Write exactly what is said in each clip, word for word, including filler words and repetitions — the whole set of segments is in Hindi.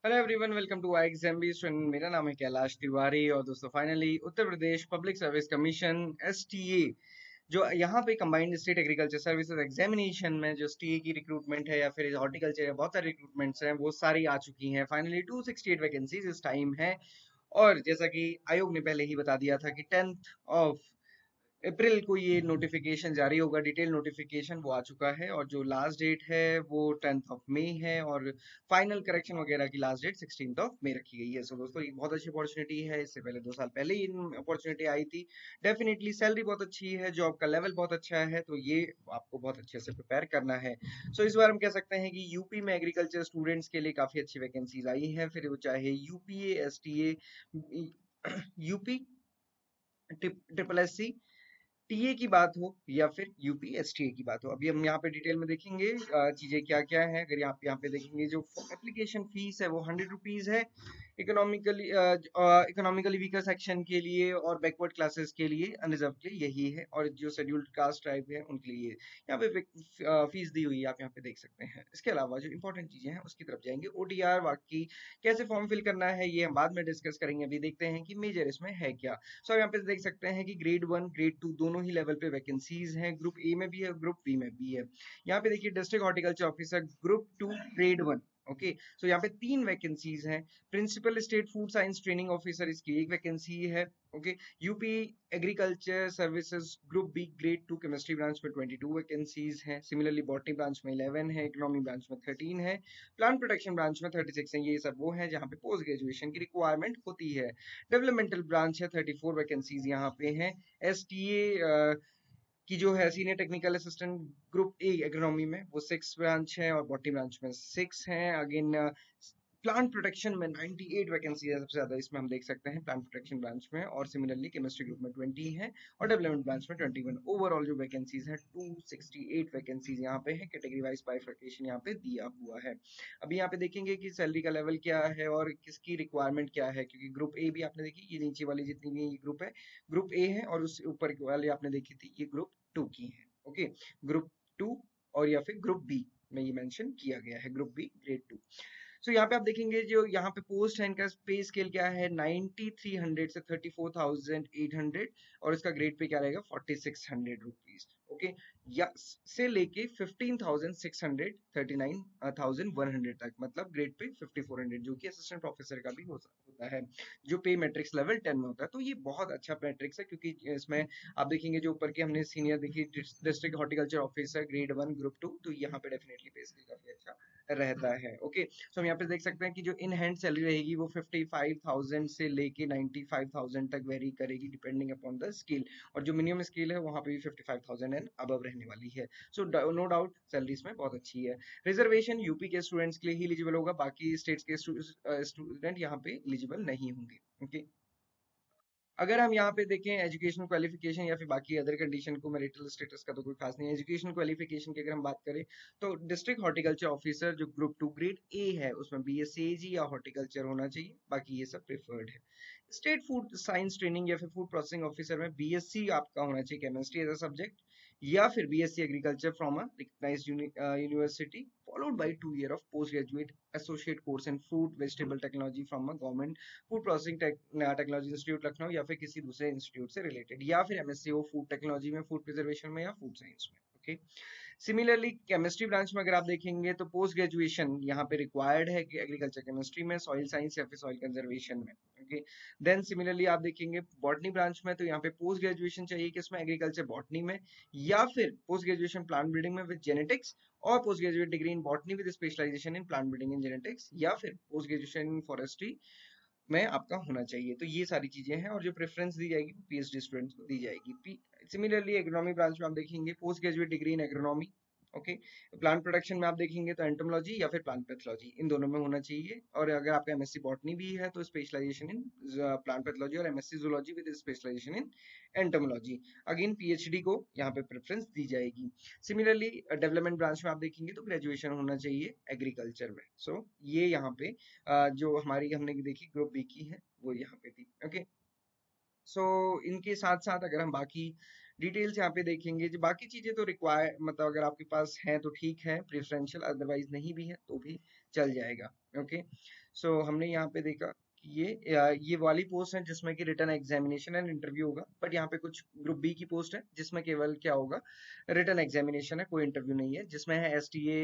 Hello everyone, welcome to I exam B student. मेरा नाम है कैलाश तिवारी और दोस्तों finally Uttar Pradesh public service commission STA जो यहाँ पे combined state agriculture services examination में जो एसटीए की रिक्रूटमेंट है या फिर हॉर्टिकल्चर बहुत सारे रिक्रूटमेंट्स हैं वो सारी आ चुकी हैं। Finally two sixty eight vacancies इस टाइम है और जैसा कि आयोग ने पहले ही बता दिया था कि टेंथ ऑफ अप्रैल को ये नोटिफिकेशन जारी होगा। डिटेल नोटिफिकेशन वो आ चुका है और जो लास्ट डेट है वो टेंथ ऑफ मई है और फाइनल करेक्शन वगैरह की last date sixteenth of May रखी गई है। सो दोस्तों ये बहुत अच्छी अपॉर्चुनिटी है। इससे पहले दो साल पहले ही अपॉर्चुनिटी आई थी। डेफिनेटली सैलरी बहुत अच्छी है, जॉब का लेवल बहुत अच्छा है, तो ये आपको बहुत अच्छे से प्रिपेयर करना है। सो इस बार हम कह सकते हैं कि यूपी में एग्रीकल्चर स्टूडेंट्स के लिए काफी अच्छी वैकेंसीज आई हैं, फिर वो चाहे UPA, STA, UP triple S C TA की बात हो या फिर यूपी एसटीए की बात हो। अभी हम यहाँ पे डिटेल में देखेंगे अ, चीजें क्या क्या है। अगर आप यहाँ पे देखेंगे जो एप्लीकेशन फीस है वो हंड्रेड रुपीज है इकोनॉमिकली इकोनॉमिकली वीकर सेक्शन के लिए और बैकवर्ड क्लासेस के लिए अनरिजर्व के लिए यही है, और जो शेड्यूल्ड कास्ट ट्राइब है उनके लिए यहाँ पे फीस दी हुई है, आप यहाँ पे देख सकते हैं। इसके अलावा जो इंपॉर्टेंट चीजें हैं उसकी तरफ जाएंगे। ओटीआर बाकी कैसे फॉर्म फिल करना है ये हम बाद में डिस्कस करेंगे। अभी देखते हैं कि मेजर इसमें है क्या। सो so, यहाँ पे देख सकते हैं कि ग्रेड वन ग्रेड टू दोनों ही लेवल पे वैकेंसीज हैं। ग्रुप ए में भी है, ग्रुप बी में भी है। यहाँ पे देखिए district horticulture officer group two grade one. Okay, so यहाँ पे तीन वैकेंसीज हैं। Principal state food science training officer, इसकी एक वैकेंसी है। Okay, UP agriculture services group B grade two chemistry branch में ट्वेंटी टू वैकेंसीज हैं। सिमिलरली बॉटनी ब्रांच में इलेवन है, इकोनॉमी ब्रांच में थर्टीन है, प्लांट प्रोटेक्शन ब्रांच में थर्टी सिक्स है। ये सब वो है जहाँ पे पोस्ट ग्रेजुएशन की रिक्वायरमेंट होती है। डेवलपमेंटल ब्रांच है, थर्टी फोर वैकेंसीज यहाँ पे हैं। एसटीए की जो है senior technical assistant group A agronomy में वो सिक्स ब्रांच है और बॉटनी ब्रांच में सिक्स हैं। अगेन प्लांट प्रोटेक्शन में अट्ठानवे वैकेंसी है सबसे ज्यादा, इसमें हम देख सकते हैं प्लांट प्रोटेक्शन ब्रांच में, और सिमिलरली केमिस्ट्री ग्रुप में ट्वेंटी है और डेवलपमेंट ब्रांच में इक्कीस। ओवरऑल जो वैकेंसीज है टू सिक्सटी एट वैकेंसीज यहाँ पे है। कैटेगरी वाइज बाइफर्केशन यहाँ पे दिया हुआ है। अभी यहाँ पे देखेंगे कि सैलरी का लेवल क्या है और किसकी रिक्वायरमेंट क्या है, क्योंकि ग्रुप ए भी आपने देखी, ये नीचे वाली जितनी भी ये ग्रुप है ग्रुप ए है, और उस ऊपर वाले आपने देखी थी ये ग्रुप टू की है। ओके, ग्रुप टू और या फिर ग्रुप बी में ये मेंशन किया गया है, group B grade two. So यहाँ पे आप देखेंगे जो यहाँ पे पोस्ट है इनका पे स्केल क्या है, नाइनटी थ्री हंड्रेड से thirty four thousand eight hundred, और इसका ग्रेड पे क्या रहेगा forty six hundred rupees. Okay, या से लेके fifteen thousand six hundred thirty nine thousand one hundred तक, मतलब grade pay fifty four hundred, जो कि असिस्टेंट प्रोफेसर का भी हो होता है, जो पे मैट्रिक्स लेवल टेन में होता है। तो ये बहुत अच्छा मैट्रिक्स है, क्योंकि इसमें आप देखेंगे जो ऊपर के हमने सीनियर देखी district horticulture officer grade one group two, तो यहाँ पे डेफिनेटली पे स्केल काफी अच्छा रहता है। ओके, सो हम यहाँ पे देख सकते हैं कि जो इन हैंड सैलरी रहेगी वो फिफ्टी फाइव थाउजेंड से लेके नाइंटी फाइव थाउजेंड तक वेरी करेगी डिपेंडिंग अपॉन द स्किल, और जो मिनिमम स्किल है वहाँ पे भी fifty five thousand and above रहने वाली है। सो नो डाउट सैलरी इसमें बहुत अच्छी है। रिजर्वेशन यूपी के स्टूडेंट्स के लिए ही एलिजिबल होगा, बाकी स्टेट्स के स्टूडेंट यहाँ पे एलिजिबल नहीं होंगे। ओके, अगर हम यहाँ पे देखें एजुकेशन क्वालिफिकेशन या फिर बाकी अदर कंडीशन को, मैरिटल स्टेटस का तो कोई खास नहीं है। एजुकेशन क्वालिफिकेशन की अगर हम बात करें तो डिस्ट्रिक्ट हॉर्टिकल्चर ऑफिसर जो ग्रुप टू ग्रेड ए है उसमें बीएससी या हॉर्टिकल्चर होना चाहिए, बाकी ये सब प्रेफर्ड है। स्टेट फूड साइंस ट्रेनिंग या फिर फूड प्रोसेसिंग ऑफिसर में बीएससी आपका होना चाहिए केमिस्ट्री एज अ सब्जेक्ट, या फिर BSc agriculture from a recognised university followed by two year of postgraduate associate course in fruit vegetable technology from a government food processing technology institute Lucknow या फिर किसी दूसरे इंस्टीट्यूट से रिलेटेड, या फिर एमएससी हो फूड टेक्नोलॉजी में, फूड प्रिजर्वेशन में या फूड साइंस में। ओके, सिमिलरली केमिस्ट्री ब्रांच में अगर आप देखेंगे तो पोस्ट ग्रेजुएशन यहाँ पे रिक्वायर्ड है कि एग्रीकल्चर केमिस्ट्री में, सॉइल साइंस या फिर सॉइल कंजर्वेशन में। ओके, देन सिमिलरली आप देखेंगे बॉटनी ब्रांच में तो यहाँ पे पोस्ट ग्रेजुएशन चाहिए किसमें, एग्रीकल्चर बॉटनी में, या फिर पोस्ट ग्रेजुएशन प्लांट ब्रीडिंग में विद जेनेटिक्स, और post graduate degree in botany with specialisation in plant breeding and genetics, या फिर पोस्ट ग्रेजुएशन इन फॉरेस्ट्री में आपका होना चाहिए। तो ये सारी चीजें हैं, और जो प्रेफरेंस दी जाएगी पीएचडी स्टूडेंट्स को दी जाएगी। सिमिलरली एग्रोनॉमी ब्रांच में आप देखेंगे post graduate degree in agronomy. Okay, plant production में आप देखेंगे तो एंटोमोलॉजी या फिर प्लांट पैथोलॉजी, इन दोनों में होना चाहिए। और अगर आपका एमएससी बॉटनी भी है तो स्पेशलाइजेशन इन प्लांट पैथोलॉजी, और MSc zoology with specialisation in entomology. Again PhD को यहाँ पे प्रेफरेंस दी जाएगी। सिमिलरली डेवलपमेंट ब्रांच में आप देखेंगे तो ग्रेजुएशन होना चाहिए एग्रीकल्चर में। सो so, ये यहाँ पे uh, जो हमारी हमने देखी ग्रुप बी की है वो यहाँ पे थी। ओके, सो so, इनके साथ साथ अगर हम बाकी डिटेल्स यहाँ पे देखेंगे, जो बाकी चीजें तो रिक्वायर मतलब अगर आपके पास है तो ठीक है प्रेफरेंशियल, अदरवाइज नहीं भी है तो भी चल जाएगा। ओके, सो हमने यहाँ पे देखा कि ये ये वाली पोस्ट है जिसमें कि रिटर्न एग्जामिनेशन एंड इंटरव्यू होगा, बट यहाँ पे कुछ ग्रुप बी की पोस्ट है जिसमें केवल क्या होगा, रिटर्न एग्जामिनेशन है, कोई इंटरव्यू नहीं है, जिसमें है S T A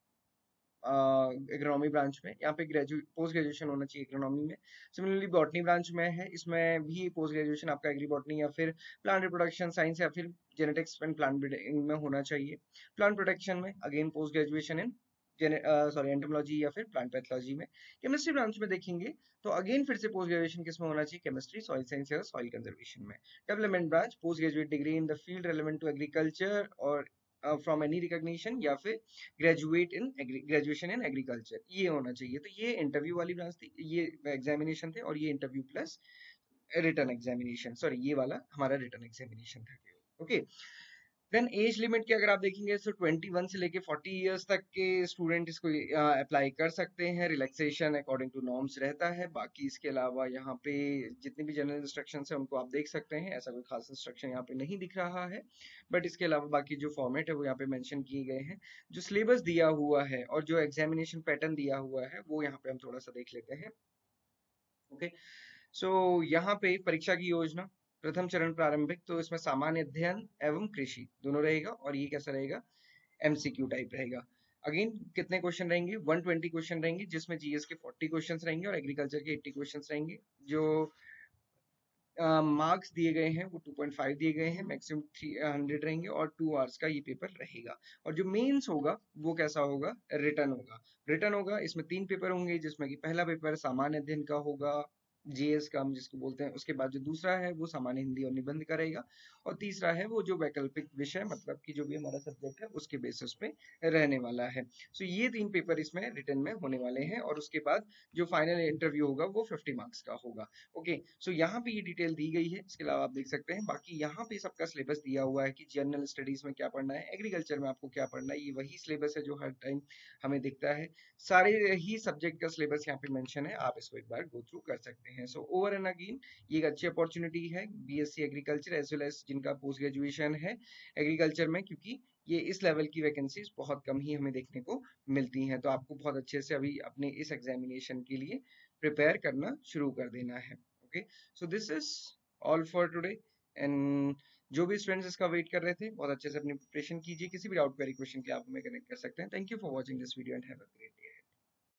agronomy branch में। यहाँ पे ग्रेजुएट पोस्ट ग्रेजुएशन होना चाहिए एग्रोनॉमी में। सिमिलरली बॉटनी ब्रांच में है, इसमें भी पोस्ट ग्रेजुएशन आपका एग्री बॉटनी या फिर प्लांट रिप्रोडक्शन साइंस या फिर जेनेटिक्स एंड प्लांट ब्रीडिंग में होना चाहिए। प्लांट प्रोटेक्शन में again post graduation in sorry entomology या फिर प्लांट पैथोलॉजी में। केमिस्ट्री ब्रांच में देखेंगे तो अगेन फिर से पोस्ट ग्रेजुएशन किसमें होना चाहिए, केमिस्ट्री, सॉइल साइंस या सॉइल कंजर्वेशन में। Development branch post graduate degree in the field relevant to agriculture और फ्रॉम एनी रिकॉग्निशन या फिर graduate in graduation in agriculture, ये होना चाहिए। तो ये इंटरव्यू वाली ब्रांच थी, ये एग्जामिनेशन थे, और ये interview plus written examination, sorry ये वाला हमारा रिटर्न एग्जामिनेशन था। ओके, देन एज लिमिट की अगर आप देखेंगे तो इक्कीस से लेके चालीस इयर्स तक के स्टूडेंट इसको अप्लाई कर सकते हैं। रिलैक्सेशन अकॉर्डिंग टू नॉर्म्स रहता है। बाकी इसके अलावा यहाँ पे जितनी भी जनरल इंस्ट्रक्शंस है उनको आप देख सकते हैं, ऐसा कोई खास इंस्ट्रक्शन यहाँ पे नहीं दिख रहा है, बट इसके अलावा बाकी जो फॉर्मेट है वो यहाँ पे मेंशन किए गए हैं। जो सिलेबस दिया हुआ है और जो एग्जामिनेशन पैटर्न दिया हुआ है वो यहाँ पे हम थोड़ा सा देख लेते हैं। ओके, सो यहाँ पे परीक्षा की योजना, प्रथम चरण प्रारंभिक, तो इसमें सामान्य अध्ययन एवं कृषि दोनों रहेगा, और ये कैसा रहेगा, एमसीक्यू टाइप रहेगा। अगेन कितने क्वेश्चन रहेंगे, एक सौ बीस क्वेश्चन रहेंगे, जिसमें जीएस के चालीस क्वेश्चंस रहेंगे और एग्रीकल्चर के अस्सी क्वेश्चंस रहेंगे। जो मार्क्स uh, दिए गए हैं वो दो पॉइंट पाँच दिए गए हैं, मैक्सिमम तीन सौ रहेंगे, और टू आवर्स का ये पेपर रहेगा। और जो मेंस होगा वो कैसा होगा, रिटर्न होगा। रिटर्न होगा, इसमें तीन पेपर होंगे, जिसमें कि पहला पेपर सामान्य अध्ययन का होगा, जीएस का हम जिसको बोलते हैं। उसके बाद जो दूसरा है वो सामान्य हिंदी और निबंध का रहेगा, और तीसरा है वो जो वैकल्पिक विषय, मतलब कि जो भी हमारा सब्जेक्ट है उसके बेसिस पे रहने वाला है। सो so, ये तीन पेपर इसमें रिटर्न में होने वाले हैं, और उसके बाद जो फाइनल इंटरव्यू होगा वो पचास मार्क्स का होगा। ओके, सो यहाँ पे ये डिटेल दी गई है, इसके अलावा आप देख सकते हैं। बाकी यहाँ पे सबका सिलेबस दिया हुआ है कि जनरल स्टडीज में क्या पढ़ना है, एग्रीकल्चर में आपको क्या पढ़ना है, ये वही सिलेबस है जो हर टाइम हमें दिखता है। सारे ही सब्जेक्ट का सिलेबस यहाँ पे मेंशन है, आप इसको एक बार गो थ्रू कर सकते हैं। सो ओवर एंड अगेन ये एक अच्छी अपॉर्चुनिटी है BSc agriculture as well as जिनका पोस्ट ग्रेजुएशन है एग्रीकल्चर में, क्योंकि ये इस लेवल की वैकेंसीज बहुत कम ही हमें देखने को मिलती हैं। तो आपको बहुत अच्छे से अभी अपने इस एग्जामिनेशन के लिए प्रिपेयर करना शुरू कर देना है। Okay, so this is all for today, and जो भी स्टूडेंट्स इसका वेट कर रहे थे बहुत अच्छे से अपनी प्रिपरेशन कीजिए। किसी भी डाउट क्वेरी क्वेश्चन के आप हमें कनेक्ट कर सकते हैं। Thank you for watching this video and have a great day.